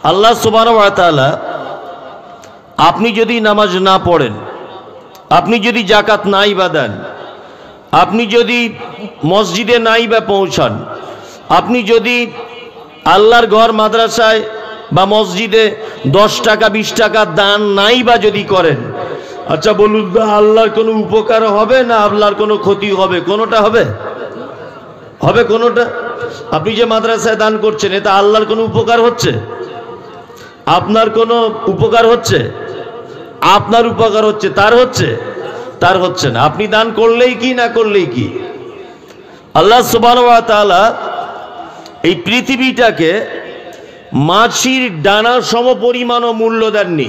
আল্লাহ সুবহানাহু ওয়া তাআলা আপনি যদি নামাজ না পড়েন, আপনি যদি যাকাত নাই বা দেন, আপনি যদি মসজিদে নাই বা পৌঁছান, আপনি যদি আল্লাহর ঘর মাদ্রাসায় বা মসজিদে 10 টাকা 20 টাকা দান নাই বা যদি করেন, আচ্ছা বলুন তো আল্লাহর কোনো উপকার হবে না আল্লাহর কোনো ক্ষতি হবে? কোনোটা হবে? হবে কোনোটা? আপনি যে মাদ্রাসায় দান করছেন এটা আল্লাহর কোনো উপকার হচ্ছে? আপনার কোনো উপকার হচ্ছে? আপনার উপকার হচ্ছে, তার হচ্ছে? তার হচ্ছে না। আপনি দান করলেই কি না করলেই কি? আল্লাহ সুবহানাহু ওয়া তাআলা এই পৃথিবীটাকে মাছির ডানা সমপরিমাণও মূল্য দেননি।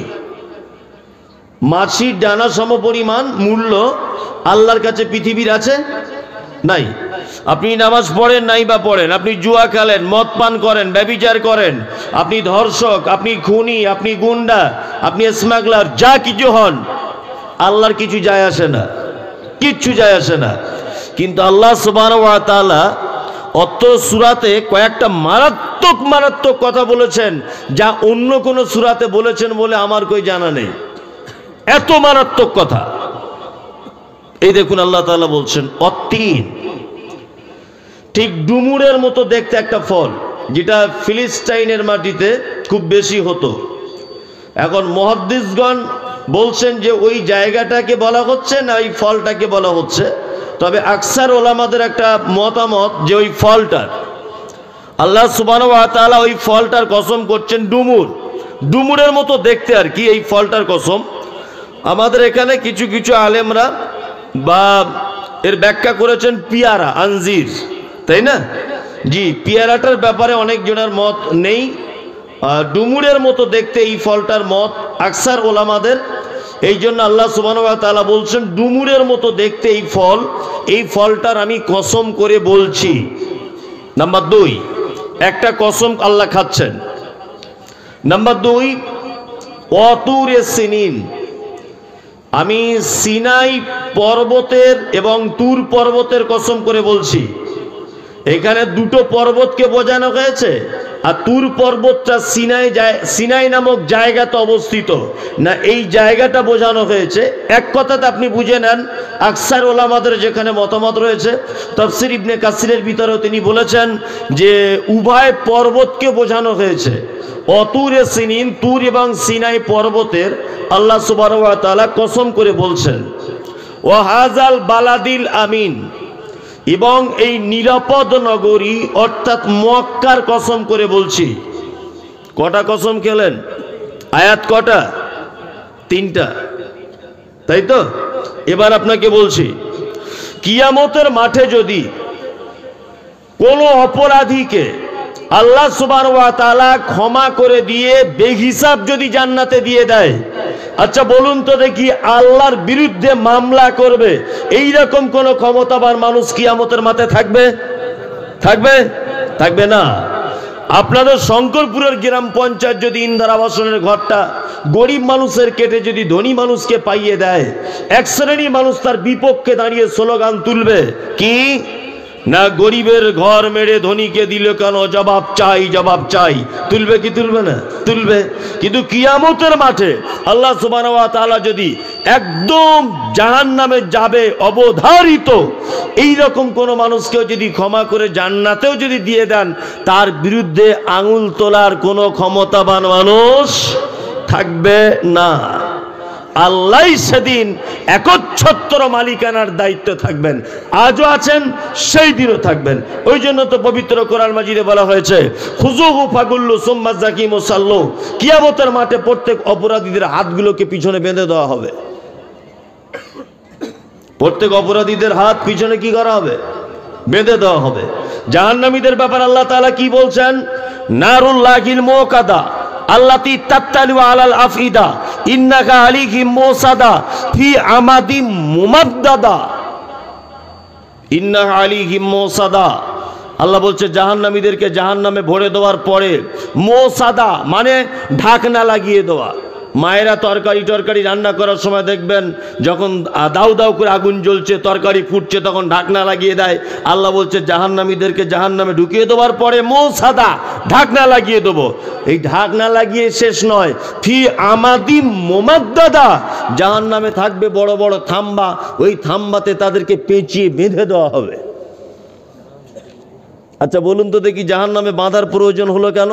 মাছির ডানা সমপরিমাণ মূল্য আল্লাহর কাছে পৃথিবীর আছে? নাই। আপনি নামাজ পড়েন নাই বা পড়েন, আপনি জুয়া খেলেন, মদ পান করেন, ব্যভিচার করেন, আপনি ধর্ষক, আপনি খুনি, আপনি গুন্ডা, আপনি স্মাগলার, যা কিছু হন, আল্লাহর কিছু যায় আসে না, কিচ্ছু যায় আসে না। কিন্তু আল্লাহ সুবহানাহু ওয়া তাআলা অত্র সূরাতে কয়েকটা মারাত্মক মারাত্মক কথা বলেছেন যা অন্য কোন সূরাতে বলেছেন বলে আমার কই জানা নেই। এত মারাত্মক কথা। এই দেখুন আল্লাহ তাআলা বলছেন অত্তিন, ঠিক ডুমুরের মতো দেখতে একটা ফল, যেটা ফিলিস্তাইনের মাটিতে খুব বেশি হতো। এখন মুহাদ্দিসগণ বলছেন যে ওই জায়গাটাকে বলা হচ্ছে না ওই ফলটাকে বলা হচ্ছে, তবে আকসার ওলামাদের একটা মতামত যে ওই ফলটার, আল্লাহ সুবহানাহু ওয়া তাআলা ওই ফলটার কসম করছেন ডুমুর, ডুমুরের মতো দেখতে আর কি এই ফলটার কসম। আমাদের এখানে কিছু কিছু আলেমরা বা এর ব্যাখ্যা করেছেন পিয়ারা, আনজির, তাই না? জি, পিয়ারাটার ব্যাপারে অনেক জনের মত নেই। ডুমুরের মতো দেখতে এই ফলটার মত আকসার ওলামাদের। এই জন্য আল্লাহ সুবহানাহু ওয়া তাআলা বলছেন ডুমুরের মতো দেখতে এই ফল, এই ফলটার আমি কসম করে বলছি। নাম্বার 2, একটা কসম আল্লাহ খাচ্ছেন। নাম্বার 2, ওয়াতুরে সিনিন, আমি সিনাই পর্বতের এবং তুর পর্বতের কসম করে বলছি। এখানে দুটো পর্বতকে বোঝানো হয়েছে, আর তুর পর্বতটা সিনাই নামক জায়গাতে অবস্থিত না, এই জায়গাটা বোঝানো হয়েছে। এক কথাতে আপনি বুঝে নেন আকসার ওলামাদের যেখানে মতামত রয়েছে, তাফসীর ইবনে কাসিরের ভিতরেও তিনি বলেছেন যে উভয় পর্বতকে বোঝানো হয়েছে। অতুরে সিনিন, তুর এবং সিনাই পর্বতের আল্লাহ সুবহানাহু ওয়া তাআলা কসম করে বলছেন। ওয়া হাযাল বালাদিল আমিন, এবং এই নিরাপদ নগরী অর্থাৎ মক্কার কসম করে বলছি। কটা কসম খেলেন? আয়াত কটা? 3টা, তাই তো? এবার আপনাকে বলছি, কিয়ামতের মাঠে যদি কোনো অপরাধীকে আল্লাহ সুবহানাহু ওয়া তাআলা ক্ষমা করে দিয়ে বেহিসাব যদি জান্নাতে দিয়ে দেয়, আচ্ছা বলুন তো দেখি আল্লাহর বিরুদ্ধে মামলা করবে এই রকম কোন ক্ষমতাবান মানুষ কিয়ামতের মাঠে থাকবে? থাকবে? থাকবে না। আপনাদের শঙ্করপুরের গ্রাম পঞ্চায়েত যদি ইন্দিরা আবাসনের ঘরটা গরিব মানুষের কেটে যদি ধনী মানুষকে পাইয়ে দেয়, এক শ্রেণীর মানুষ তার বিপক্ষে দাঁড়িয়ে স্লোগান তুলবে কি না, গরিবের ঘর মেরে ধনীকে দিল কেন, জবাব চাই, জবাব চাই। তুলবে কি তুলবে না? তুলবে। কিন্তু কিয়ামতের মাঠে আল্লাহ সুবহানাহু ওয়া তাআলা যদি একদম জাহান্নামে যাবে অবধারিত এই রকম কোন মানুষকেও যদি ক্ষমা করে জান্নাতেও যদি দিয়ে দেন, তার বিরুদ্ধে আঙুল তোলার কোনো ক্ষমতাবান মানুষ থাকবে না। আল্লাহ সেদিন একচ্ছত্র মালিকানার দায়িত্ব থাকবেন, আজও আছেন, সেই দিনও থাকবেন। ওই জন্য তো পবিত্র কোরআন মাজিদে বলা হয়েছে খুযুহু ফাগুল্লু সুম্মা যাকিমু সাল্লু, কিয়ামতের মাঠে প্রত্যেক অপরাধীদের হাতগুলোকে পিছনে বেঁধে দেওয়া হবে। প্রত্যেক অপরাধীদের হাত পিছনে কি করা হবে? বেঁধে দেওয়া হবে। জাহান্নামীদের ব্যাপার আল্লাহ তাআলা কি বলছেন? নারুল্লাহিল মুকাদা আল্লাতী তাত্তালু আলাল আফইদা ইন্নাকা আলাইহিম মুসাদা ফি আমাদিম মুমাদ্দাদা। ইন্নাকা আলাইহিম মুসাদা, আল্লাহ বলছে জাহান্নামীদেরকে জাহান্নামে ভরে দেওয়ার পরে মুসাদা মানে ঢাকনা লাগিয়ে দেওয়া, মায়েরা তরকারি টরকারি রান্না করার সময় দেখবেন যখন দাউ দাউ করে আগুন জ্বলছে, তরকারি ফুটছে, তখন ঢাকনা লাগিয়ে দেয়। আল্লাহ বলছে জাহান্নামীদেরকে জাহান্নামে ঢুকিয়ে দেওয়ার পরে সাদা ঢাকনা লাগিয়ে দেবো। এই ঢাকনা লাগিয়ে শেষ নয়, ফি আমাদি মোমাদ্দাদা, জাহান্নামে থাকবে বড় বড় থাম্বা, ওই থাম্বাতে তাদেরকে পেঁচিয়ে বেঁধে দেওয়া হবে। আচ্ছা বলুন তো দেখি, জাহান্নামে বাঁধার প্রয়োজন হলো কেন?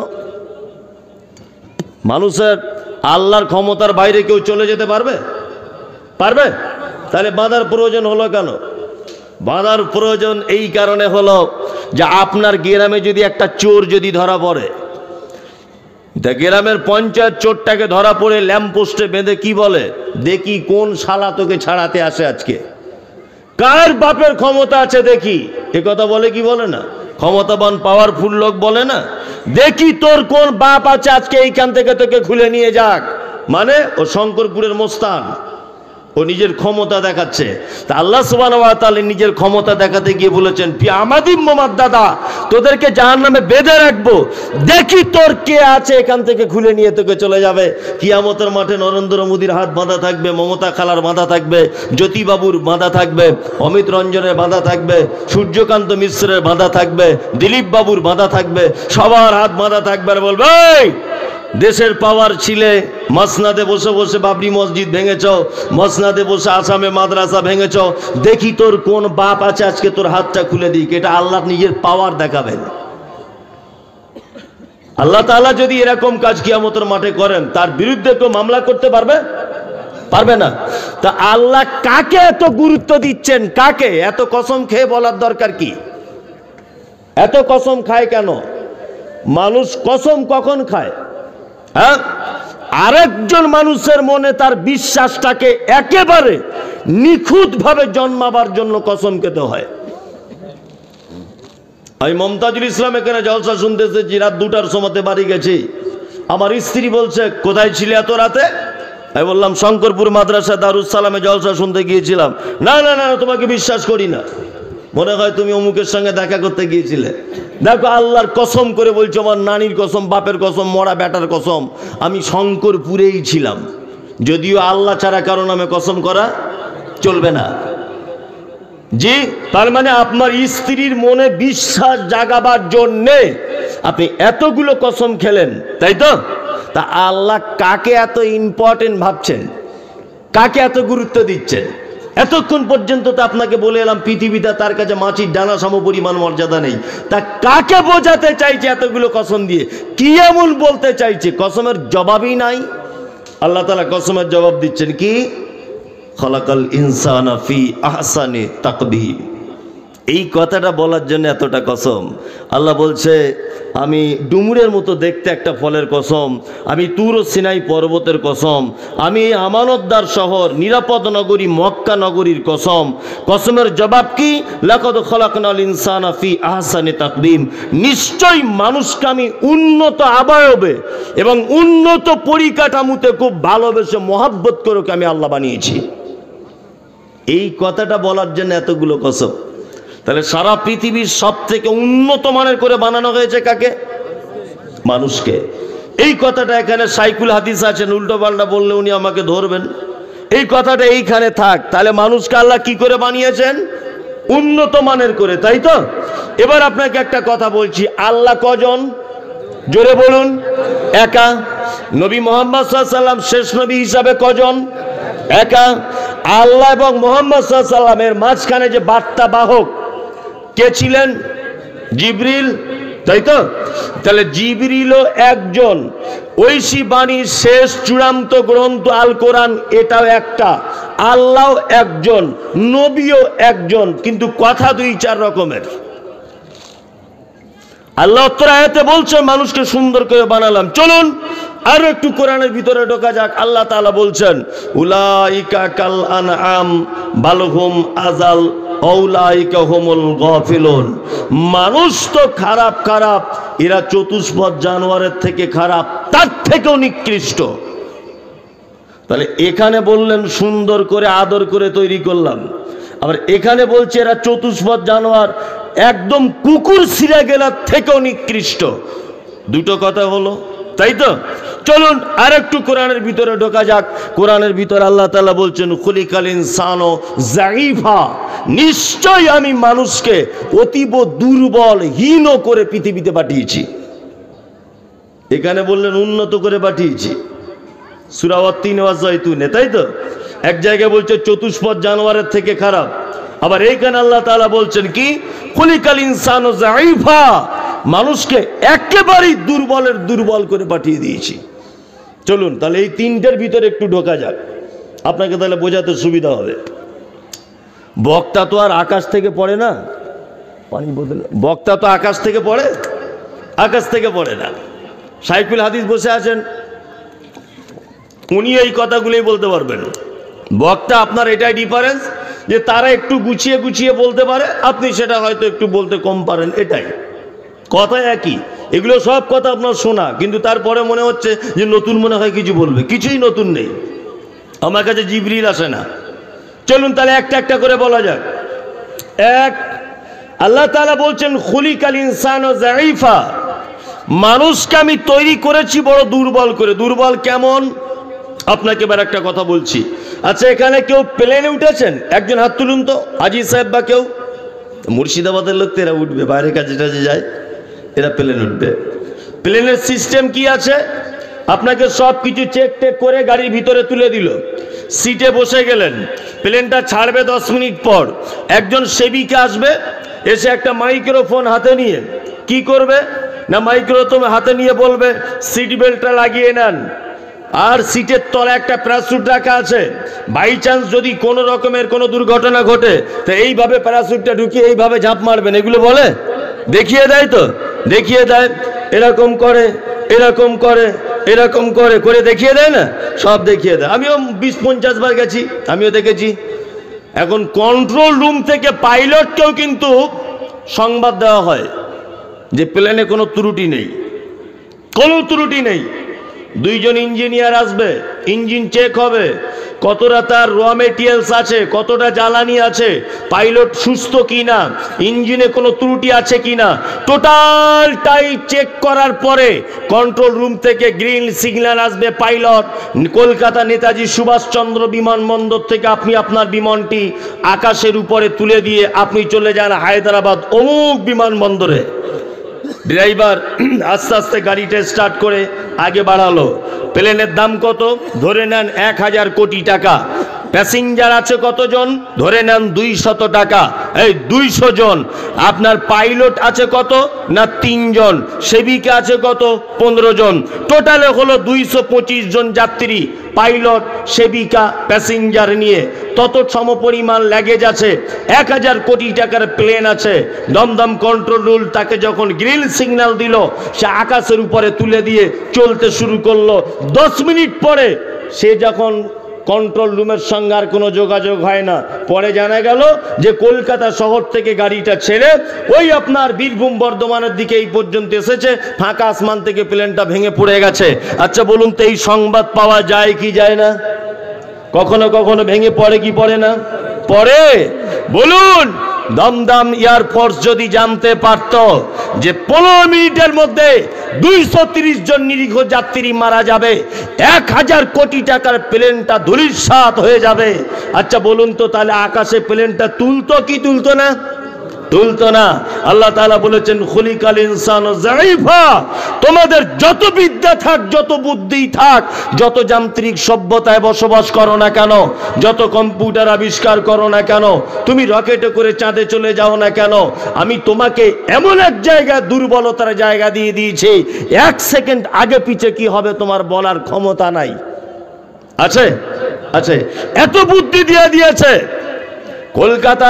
মানুষের আল্লাহর ক্ষমতার বাইরে কেউ চলে যেতে পারবে? পারবে? তাহলে বাঁধার প্রয়োজন হলো কেন? বাঁধার প্রয়োজন এই কারণে হলো যে আপনার গ্রামে যদি একটা চোর যদি ধরা পড়ে, গ্রামের পঞ্চায়েত চোরটাকে ধরা পড়ে ল্যাম্পপোস্টে বেঁধে কি বলে, দেখি কোন শালা তোকে ছাড়াতে আসে আজকে, কার বাপের ক্ষমতা আছে দেখি। এ কথা বলে কি বলে না? ক্ষমতাবান পাওয়ারফুল লোক বলে না, দেখি তোর কোন বাপ আছে আজকে এইখান থেকে তোকে খুলে নিয়ে যাক। মানে ও শঙ্করপুরের মোস্তান, ও নিজের ক্ষমতা দেখাচ্ছে। তা আল্লাহ সুবহানাহু ওয়া তাআলা নিজের ক্ষমতা দেখাতে গিয়ে বলেছেন, ফি আমাদিম মুমাদ্দাদা, তোদেরকে জাহান্নামে বেঁধে রাখবো, দেখি তোর কে আছে এখান থেকে খুলে নিয়ে তোকে চলে যাবে। কিয়ামতের মাঠে নরেন্দ্র মোদীর হাত বাঁধা থাকবে, মমতা খালার বাঁধা থাকবে, জ্যোতিবাবুর বাঁধা থাকবে, অমিত রঞ্জনের বাঁধা থাকবে, সূর্যকান্ত মিশ্রের বাঁধা থাকবে, দিলীপ বাবুর বাঁধা থাকবে, সবার হাত বাঁধা থাকবে। আর বলবে, দেশের পাওয়ার ছিলে, মসনাদে বসে বসে বাবরি মসজিদ ভেঙেছ, মসনাদে বসে আসামে মাদ্রাসা ভেঙেছ, দেখি তোর কোন বাপ আছে আজকে তোর হাতটা খুলে দিক। এটা আল্লাহ নিজের পাওয়ার দেখাবেন। আল্লাহ তাআলা যদি এরকম কাজ কিয়ামতের মাঠে করেন, তার বিরুদ্ধে কেউ মামলা করতে পারবে? পারবে না। তা আল্লাহ কাকে এত গুরুত্ব দিচ্ছেন? কাকে এত কসম খেয়ে বলার দরকার কি? এত কসম খায় কেন? মানুষ কসম কখন খায়? হ্যাঁ, আরেকজন মানুষের মনে তার বিশ্বাসটাকে একেবারে নিখুঁতভাবে জন্মাবার জন্য কসম খেতে হয়। আমি মমতাজুল ইসলাম এখানে জলসা শুনতে এসেছি, রাত 2টার সময়তে বাড়ি গেছি। আমার স্ত্রী বলছে, কোথায় ছিলে এত রাতে? আমি বললাম, শঙ্করপুর মাদ্রাসা দারুস সালামে জলসা শুনতে গিয়েছিলাম। না না না, তোমাকে বিশ্বাস করি না, মনে হয় তুমি অমুকের সঙ্গে দেখা করতে গিয়েছিলে। দেখো, আল্লাহর কসম করে বলছো, আমার নানির কসম, বাপের কসম, মরা বেটার কসম, আমি শঙ্করপুরেই ছিলাম। যদিও আল্লাহ ছাড়া কারো নামে কসম করা চলবে না। জি, তার মানে আপনার স্ত্রীর মনে বিশ্বাস জাগাবার জন্যে আপনি এতগুলো কসম খেলেন, তাই তো? তা আল্লাহ কাকে এত ইম্পর্টেন্ট ভাবছেন? কাকে এত গুরুত্ব দিচ্ছেন? এতক্ষণ পর্যন্ত তো আপনাকে বলে এলাম, পৃথিবীতে তার কাছে মাছির ডানা সম পরিমাণ মর্যাদা নেই। তা কাকে বোঝাতে চাইছে এতগুলো কসম দিয়ে? কি এমন বলতে চাইছে? কসমের জবাবই নাই। আল্লাহ তাআলা কসমের জবাব দিচ্ছেন কি? খলাকাল ইনসানা ফি আহসানি তাকবীর। এই কথাটা বলার জন্য এতটা কসম। আল্লাহ বলছে, আমি ডুমুরের মতো দেখতে একটা ফলের কসম, আমি তুর ও সিনাই পর্বতের কসম, আমি আমানতদার শহর নিরাপদ নগরী মক্কা নগরীর কসম। কসমের জবাব কি? লাকাদ খলাকনাল ইনসানা ফি আহসানি তাকবীম। নিশ্চয়ই মানুষকে আমি উন্নত আবয়বে এবং উন্নত পরিকাঠামোতে খুব ভালোবেসে মহব্বত করে আমি আল্লাহ বানিয়েছি। এই কথাটা বলার জন্য এতগুলো কসম। তাহলে সারা পৃথিবীর সব থেকে উন্নত মানের করে বানানো হয়েছে কাকে? মানুষকে। এই কথাটা এখানে সাইকুল হাদিস আছেন, উল্টো পাল্টা বললে উনি আমাকে ধরবেন। এই কথাটা এইখানে থাক। তাহলে মানুষকে আল্লাহ কি করে বানিয়েছেন? উন্নত মানের করে, তাই তো? এবার আপনাকে একটা কথা বলছি, আল্লাহ কজন? জোরে বলুন। একা। নবী মুহাম্মদ সাল্লাল্লাহু আলাইহি ওয়াসাল্লাম শেষ নবী হিসাবে কজন? একা। আল্লাহ এবং মুহাম্মদ সাল্লাল্লাহু আলাইহি ওয়াসাল্লামের মাঝখানে যে বার্তা বাহক কে ছিলেন? জিবরিল, তাই তো? তাহলে জিবরিলও একজন, ঐশী বাণীর শেষ চূড়ান্ত গ্রন্থ আল কোরআন এটাও একটা, আল্লাহ একজন, নবীও একজন, কিন্তু কথা 2-4 রকমের। আল্লাহ আয়াতে বলছেন মানুষকে সুন্দর করে বানালাম। চলুন আরো একটু কোরআনের ভিতরে ঢোকা যাক। আল্লাহ তাআলা বলছেন, উলাইকা কাল আনআম বাল হুম আযাল আউলাইকা হুমুল গাফিলুন। মানুষ তো খারাপ খারাপ, এরা চতুষ্পদ জানোয়ারের থেকে খারাপ, তার থেকেও নিকৃষ্ট। তাহলে এখানে বললেন সুন্দর করে আদর করে তৈরি করলাম, আবার এখানে বলছে এরা চতুষ্পদ জানোয়ার, একদম কুকুর ছিঁড়ে গেলার থেকেও নিকৃষ্ট। দুটো কথা হলো। তাই তো? চলুন আর একটু কোরআনের ভিতরে ঢোকা যাক। কোরআনের ভিতরে আল্লাহ তাআলা বলছেন খুলিকাল ইনসানু যায়ীফা, নিশ্চয় আমি মানুষকে অতীব দুর্বল হীন করে পৃথিবীতে পাঠিয়েছি। এখানে বললেন উন্নত করে পাঠিয়েছি, সূরা ওয়াত-তিন ওয়া যায়তুনে, তাই তো? এক জায়গায় বলছে চতুষ্পদ জানোয়ারের থেকে খারাপ, আবার এইখানে আল্লাহ তাআলা বলছেন কি খুলিকাল ইনসানু যায়ীফা, মানুষকে একেবারেই দুর্বলের দুর্বল করে পাঠিয়ে দিয়েছি। চলুন তাহলে এই তিনটের ভিতরে একটু ঢোকা যাক, আপনাকে তাহলে বোঝাতে সুবিধা হবে। বক্তা তো আর আকাশ থেকে পড়ে না, পানি বোতল, বক্তা তো আকাশ থেকে পড়ে? আকাশ থেকে পড়ে না। শাইখুল হাদিস বসে আছেন, উনি এই কথাগুলোই বলতে পারবেন। বক্তা আপনার এটাই ডিফারেন্স যে তারা একটু গুছিয়ে গুছিয়ে বলতে পারে, আপনি সেটা হয়তো একটু বলতে কম পারেন, এটাই কথা একই। এগুলো সব কথা আপনার শোনা, কিন্তু তারপরে মনে হচ্ছে যে নতুন মনে হয় কিছু বলবে, কিছুই নতুন নেই। আমার কাছে জিবরিল আসে না। চলুন তাহলে একটা একটা করে বলা যাক। এক, আল্লাহ তাআলা বলছেন খুলিকাল ইনসানু যায়ীফা, মানুষকে আমি তৈরি করেছি বড় দুর্বল করে। দুর্বল কেমন? আপনাকে এবার একটা কথা বলছি। আচ্ছা, এখানে কেউ প্লেনে উঠেছেন? একজন হাত তুলুন তো, হাজী সাহেব বা কেউ। মুর্শিদাবাদের লোক তো এরা উঠবে, বাইরের কাজে টাজে যায়, এরা প্লেন উঠবে। প্লেনের সিস্টেম কি আছে? আপনাকে সব কিছু চেক টেক করে গাড়ির ভিতরে তুলে দিল, সিটে বসে গেলেন, প্লেনটা ছাড়বে 10 মিনিট পর একজন সেবিকা আসবে, এসে একটা মাইক্রোফোন হাতে নিয়ে কি করবে না, মাইক্রোফোন হাতে নিয়ে বলবে সিট বেল্টটা লাগিয়ে নেন, আর সিটের তলে একটা প্যারাসুট রাখা আছে, বাই চান্স যদি কোনো রকমের কোনো দুর্ঘটনা ঘটে তো এইভাবে প্যারাসুটটা ঢুকিয়ে এইভাবে ঝাঁপ মারবেন। এগুলো বলে, দেখিয়ে দেয় তো, দেখিয়ে দেয়, এরকম করে এরকম করে এরকম করে করে দেখিয়ে দেয় না, সব দেখিয়ে দেয়। আমিও 20-50 বার গেছি, আমিও দেখেছি। এখন কন্ট্রোল রুম থেকে পাইলটকেও কিন্তু সংবাদ দেওয়া হয় যে প্লেনে কোনো ত্রুটি নেই, কোনো ত্রুটি নেই। 2 জন ইঞ্জিনিয়ার আসবে, ইঞ্জিন চেক হবে, কতটা তার র মেটেরিয়ালস আছে, কতটা জ্বালানি আছে, পাইলট সুস্থ কিনা, ইঞ্জিনে কোনো ত্রুটি আছে কিনা, টোটালটাই চেক করার পরে কন্ট্রোল রুম থেকে গ্রিন সিগন্যাল আসবে। পাইলট কলকাতা নেতাজি সুভাষচন্দ্র বিমানবন্দর থেকে আপনি আপনার বিমানটি আকাশের উপরে তুলে দিয়ে আপনি চলে যান হায়দ্রাবাদ অমুক বিমানবন্দরে। ড্রাইভার আস্তে আস্তে গাড়িটা স্টার্ট করে আগে বাড়ালো। প্লেনের দাম কত? ধরে নেন 1000 কোটি টাকা। প্যাসেঞ্জার আছে কতজন? ধরে নেন 200 টাকা, এই 200 জন। আপনার পাইলট আছে কত না 3 জন, সেবিকা আছে কত 15 জন, টোটালে হলো 225 জন যাত্রী, পাইলট সেবিকা প্যাসেঞ্জার নিয়ে। তত সমপরিমাণ লাগেজ আছে। 1000 কোটি টাকার প্লেন আছে। দমদম কন্ট্রোল রুম তাকে যখন গ্রিন সিগন্যাল দিল, সে আকাশের উপরে তুলে দিয়ে চলতে শুরু করলো। 10 মিনিট পরে সে যখন কন্ট্রোল রুমের সঙ্গে আর কোনো যোগাযোগ হয় না, পরে জানা গেল যে কলকাতা শহর থেকে গাড়িটা ছেড়ে ওই আপনার বীরভূম বর্ধমানের দিকে এই পর্যন্ত এসেছে, ফাঁকা আসমান থেকে প্লেনটা ভেঙে পড়ে গেছে। আচ্ছা বলুন তো, এই সংবাদ পাওয়া যায় কি যায় না? কখনো কখনো ভেঙে পড়ে কি পড়ে না? পড়ে। বলুন, দমদম এয়ারফোর্স যদি জানতে পারত যে 15 মিনিটের মধ্যে 230 জন নিরীহ যাত্রী মারা যাবে, 1000 কোটি টাকার প্লেনটা ধূলিসাৎ হয়ে যাবে, আচ্ছা বলুন তো তাহলে আকাশে প্লেনটা তুলতো কি তুলতো না? তুলতো না। আল্লাহ তাআলা বলেছেন খুলিকাল ইনসানু যায়ীফা, তোমাদের যত বিদ্যা থাক, যত বুদ্ধি থাক, যত যান্ত্রিক সভ্যতায় বসবাস করো না কেন, যত কম্পিউটার আবিষ্কার করো না কেন, তুমি রকেটে করে চাঁদে চলে যাও না কেন, আমি তোমাকে এমন এক জায়গায় দুর্বলতার জায়গা দিয়ে দিয়েছি, 1 সেকেন্ড আগে পিছে কি হবে তোমার বলার ক্ষমতা নাই। আছে? আছে। এত বুদ্ধি দিয়ে দিয়েছে। কলকাতা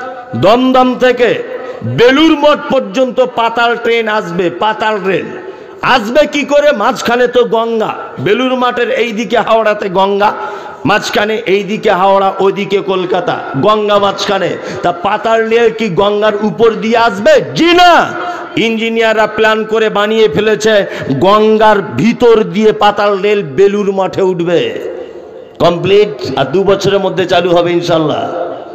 দমদম থেকে বেলুর মঠ পর্যন্ত পাতাল ট্রেন আসবে। পাতাল ট্রেন আসবে কি করে? মাঝখানে তো গঙ্গা, বেলুর মাঠের এই দিকে হাওড়াতে গঙ্গা, মাঝখানে এই দিকে হাওড়া, ওইদিকে কলকাতা, গঙ্গা মাঝখানে। তা পাতাল নিয়ে কি গঙ্গার উপর দিয়ে আসবে? জি না। ইঞ্জিনিয়াররা প্ল্যান করে বানিয়ে ফেলেছে গঙ্গার ভিতর দিয়ে পাতাল রেল বেলুর মঠে উঠবে। কমপ্লিট। আর 2 বছরের মধ্যে চালু হবে ইনশাল্লাহ।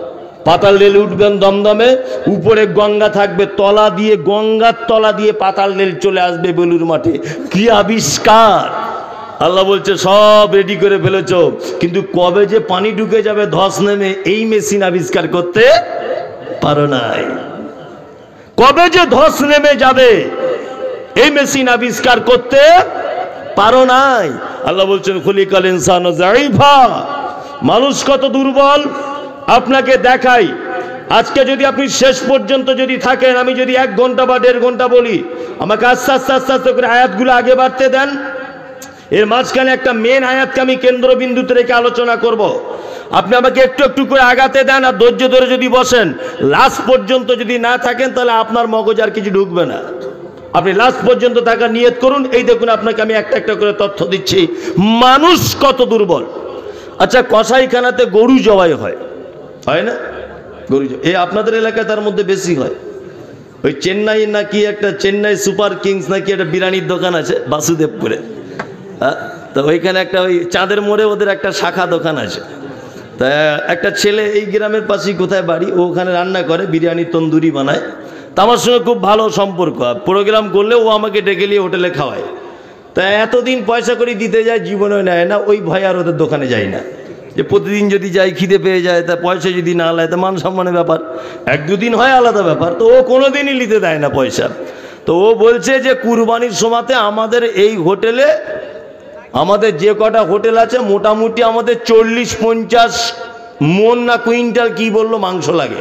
পাতাল রেল উঠবেন দমদমে, উপরে গঙ্গা থাকবে, তলা দিয়ে গঙ্গার তলা দিয়ে পাতাল রেল চলে আসবে বেলুর মাঠে। কি আবিষ্কার! আল্লাহ বলছে সব রেডি করে ফেলেছ, কিন্তু কবে যে পানি ঢুকে যাবে ধস নেমে এই মেশিন আবিষ্কার করতে পারো নাই। কবে যে ধস নেমে যাবে এই মেশিন আবিষ্কার করতে পারো নাই। আল্লাহ বলছেন খুলিকাল ইনসানু যায়ীফা, মানুষ কত দুর্বল আপনাকে দেখাই। আজকে যদি আপনি শেষ পর্যন্ত যদি থাকেন, আমি যদি 1 ঘন্টা বা 1.5 ঘন্টা বলি, আমাকে আস্তে আস্তে আস্তে আস্তে করে আয়াতগুলো আগে বাড়তে দেন। এর মাঝখানে একটা মেন আয়াতকে আমি কেন্দ্রবিন্দুতে রেখে আলোচনা করব। আপনি আমাকে একটু একটু করে আগাতে দেন, আর ধৈর্য ধরে যদি বসেন, লাস্ট পর্যন্ত যদি না থাকেন তাহলে আপনার মগজ আর কিছু ঢুকবে না। আপনি লাস্ট পর্যন্ত থাকার নিয়ত করুন। এই দেখুন আপনাকে আমি একটা একটা করে তথ্য দিচ্ছি, মানুষ কত দুর্বল। আচ্ছা, কসাইখানাতে গরু জবাই হয়, হয় না? গরু এই আপনাদের এলাকায় তার মধ্যে বেশি হয়। ওই চেন্নাই নাকি একটা চেন্নাই সুপার কিংস নাকি একটা বিরিয়ানির দোকান আছে বাসুদেবপুরে, হ্যাঁ, তো ওইখানে একটা ওই চাঁদের মোড়ে ওদের একটা শাখা দোকান আছে। তা একটা ছেলে এই গ্রামের পাশেই কোথায় বাড়ি, ও ওখানে রান্না করে, বিরিয়ানি তন্দুরি বানায়। তা আমার সঙ্গে খুব ভালো সম্পর্ক, প্রোগ্রাম করলে ও আমাকে ডেকে নিয়ে হোটেলে খাওয়ায়। তা এতদিন পয়সা করে দিতে যায়, জীবনেও নেয় না, ওই ভয় আর ওদের দোকানে যাই না। যে প্রতিদিন যদি যাই খিদে পেয়ে যায়, তা পয়সা যদি না নেয় তা মান সম্মানের ব্যাপার, 1-2 দিন হয় আলাদা ব্যাপার। তো ও কোনো দিনই নিতে দেয় না পয়সা। তো ও বলছে যে কুরবানির সময়তে আমাদের এই হোটেলে, আমাদের যে কটা হোটেল আছে মোটামুটি আমাদের 40-50 মন না কুইন্টাল কি বললো মাংস লাগে।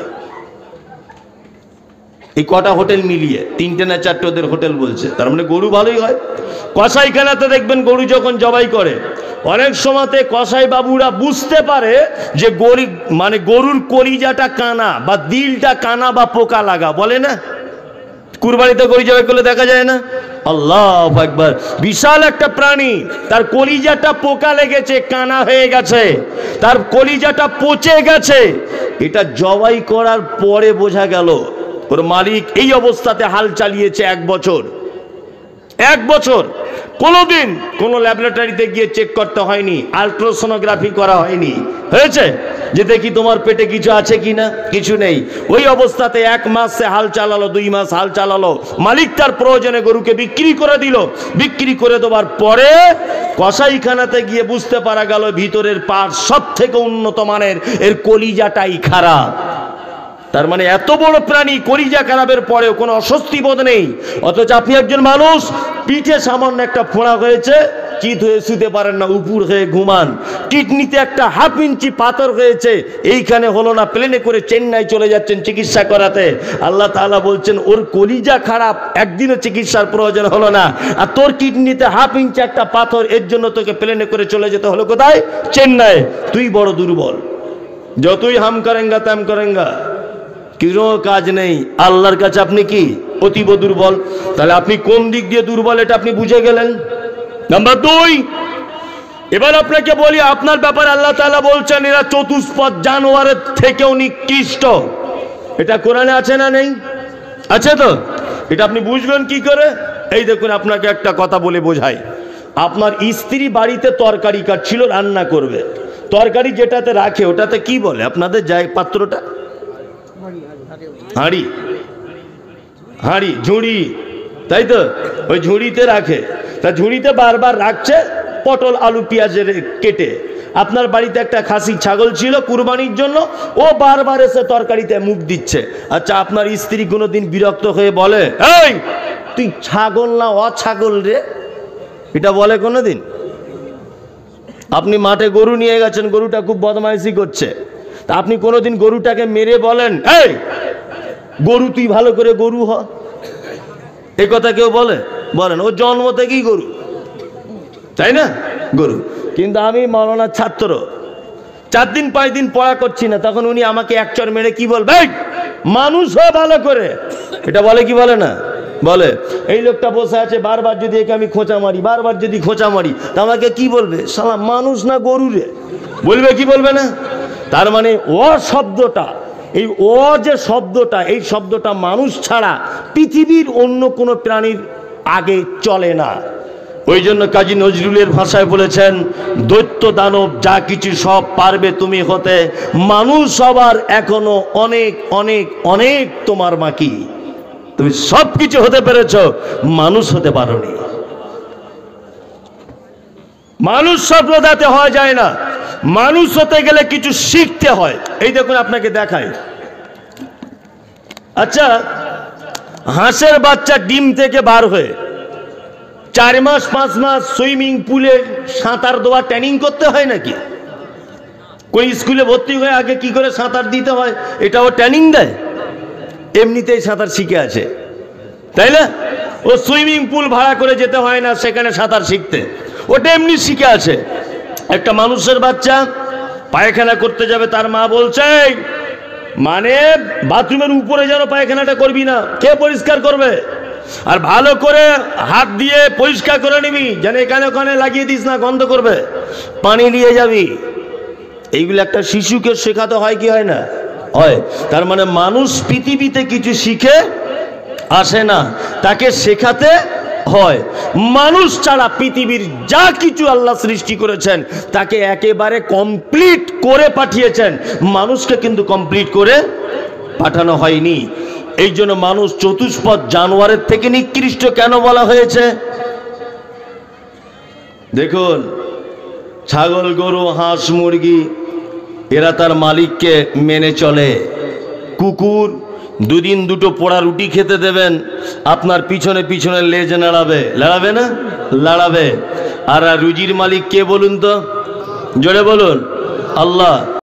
এই কটা হোটেল মিলিয়ে 3টে না 4টে ওদের হোটেল বলছে, তার মানে গরু ভালোই হয়। কসাইখানাতে দেখবেন গরু যখন জবাই করে, অনেক সময়তে কসাই বাবুরা বুঝতে পারে যে মানে গরুর কলিজাটা কানা বা দিলটা কানা বা পোকা লাগা, বলে না? কুরবানিতে গরু জবাই করলে দেখা যায় না? আল্লাহু আকবার, বিশাল একটা প্রাণী, তার কলিজাটা পোকা লেগেছে, কানা হয়ে গেছে, তার কলিজাটা পচে গেছে। এটা জবাই করার পরে বোঝা গেল ওর মালিক এই অবস্থাতে হাল চালিয়েছে 1 বছর। 1 বছর কোনোদিন কোনো ল্যাবরেটরিতে গিয়ে চেক করতে হয়নি, আলট্রাসোনোগ্রাফি করা হয়নি। হয়েছে যে দেখি তোমার পেটে কিছু আছে কিনা, কিছু নেই। ওই অবস্থাতে 1 মাস সে হাল চালালো, 2 মাস হাল চালালো। মালিক তার প্রয়োজনে গরুকে বিক্রি করে দিল। বিক্রি করে দেওয়ার পরে কসাইখানাতে গিয়ে বুঝতে পারা গেল ভিতরের পার্ট সব থেকে উন্নত মানের, এর কলিজাটাই খারাপ। তার মানে এত বড় প্রাণী কলিজা খারাপের পরেও কোনো অস্বস্তি বোধ নেই। অথচ আপনি একজন মানুষ, পিঠে সামান্য একটা ফোঁড়া হয়েছে, চিত হয়ে শুতে পারেন না, উপর হয়ে ঘুমান। কিডনিতে একটা 1/2 ইঞ্চি পাথর হয়েছে, এইখানে হলো না, প্লেনে করে চেন্নাই চলে যাচ্ছেন চিকিৎসা করাতে। আল্লাহ তাআলা বলছেন ওর কলিজা খারাপ, একদিনও চিকিৎসার প্রয়োজন হলো না। আর তোর কিডনিতে 1/2 ইঞ্চি একটা পাথর, এর জন্য তোকে প্লেনে করে চলে যেতে হলো কোথায়? চেন্নাই। তুই বড় দুর্বল, যতই হাম করেঙ্গা তাম করেঙ্গা, কোনো কাজ নেই। আল্লাহর কাছে আপনি কি? অতীব দুর্বল। তাহলে আপনি কোন দিক দিয়ে দুর্বল এটা আপনি বুঝে গেলেন। নাম্বার 2, এবার আপনাকে বলি আপনার ব্যাপারে আল্লাহ তাআলা বলছেন এরা চতুষ্পদ জানোয়ারের থেকেও নিকৃষ্ট। এটা কোরআনে আছে না নেই? আছে তো। এটা আপনি বুঝবেন কি করে? এই দেখুন, আপনাকে একটা কথা বলে বোঝাই। আপনার স্ত্রী বাড়িতে তরকারি কাটছিল, রান্না করবে, তরকারি যেটাতে রাখে ওটাতে কি বলে আপনাদের যায় পাত্রটা? হাঁড়ি, হাঁড়ি, ঝুড়ি, তাই তো? ওই ঝুড়িতে রাখে। তা ঝুড়িতে বারবার রাখছে পটল আলু পেঁয়াজের কেটে। আপনার বাড়িতে একটা খাসি ছাগল ছিল কুরবানির জন্য, ও বারবার এসে তরকারিতে মুখ দিচ্ছে। আচ্ছা, আপনার স্ত্রী কোনোদিন বিরক্ত হয়ে বলে এই তুই ছাগল না অছাগল রে? এটা বলে কোনোদিন? আপনি মাঠে গরু নিয়ে গেছেন, গরুটা খুব বদমাইশি করছে, তা আপনি কোনোদিন গরুটাকে মেরে বলেন এই গরু তুই ভালো করে গরু হ? এ কথা কেউ বলে? বলেন? ও জন্ম থেকেই গরু, তাই না? গরু। কিন্তু আমি মাওলানার ছাত্র, 4 দিন 5 দিন পড়া করছি না, তখন উনি আমাকে এক চড় মেরে কি বলবে? মানুষ হয় ভালো করে। এটা বলে কি বলে না? বলে। এই লোকটা বসে আছে, বারবার যদি একে আমি খোঁচা মারি, বারবার যদি খোঁচা মারি, তা আমাকে কি বলবে? শালা মানুষ না গরু রে, বলবে কি বলবে না? তার মানে ও শব্দটা, এই ও যে শব্দটা, এই শব্দটা মানুষ ছাড়া পৃথিবীর অন্য কোনো প্রাণীর আগে চলে না। ওই জন্য কাজী নজরুলের ভাষায় বলেছেন, দৈত্য দানব যা কিছু সব পারবে তুমি হতে, মানুষ সবার এখনো অনেক অনেক অনেক তোমার বাকি। তুমি সব কিছু হতে পেরেছ, মানুষ হতে পারোনি। মানুষ সভ্যতাতে হওয়া যায় না, মানুষ হতে গেলে কিছু শিখতে হয়। এই দেখুন আপনাকে দেখায়। আচ্ছা, হাঁসের বাচ্চা ডিম থেকে বার হয়ে 4 মাস 5 মাস সুইমিং পুলে সাঁতার দেওয়া ট্রেনিং করতে হয় নাকি? কোন স্কুলে ভর্তি হয়ে আগে কি করে সাঁতার দিতে হয় এটাও ট্রেনিং দেয়? এমনিতেই সাঁতার শিখে আছে, তাই না? ও সুইমিং পুল ভাড়া করে যেতে হয় না সেখানে সাঁতার শিখতে, ওটা এমনি শিখে আছে। একটা মানুষের বাচ্চা পায়খানা করতে যাবে, তার মা বলছে মানে বাথরুমের উপরে যেন পায়খানাটা করবি না, কে পরিষ্কার করবে? আর ভালো করে হাত দিয়ে পরিষ্কার করে নিবি, যেন এখানে ওখানে লাগিয়ে দিস না, গন্ধ করবে, পানি নিয়ে যাবি। এইগুলো একটা শিশুকে শেখাতে হয় কি হয় না? হয়। তার মানে মানুষ পৃথিবীতে কিছু শিখে আসে না, তাকে শেখাতে হয়। মানুষ ছাড়া পৃথিবীর যা কিছু আল্লাহ সৃষ্টি করেছেন তাকে একেবারে কমপ্লিট করে পাঠিয়েছেন, মানুষকে কিন্তু কমপ্লিট করে পাঠানো হয়নি। এই জন্য মানুষ চতুষ্পদ জানোয়ারের থেকে নিকৃষ্ট কেন বলা হয়েছে? দেখুন, ছাগল, গরু, হাঁস, মুরগি এরা তার মালিককে মেনে চলে। কুকুর 2 দিন 2টো পোড়া রুটি খেতে দেবেন, আপনার পিছনে পিছনে লেজ নাড়াবে, লড়াবে না? লড়াবে। আর রুজির মালিক কে বলুন তো? জোরে বলুন, আল্লাহ।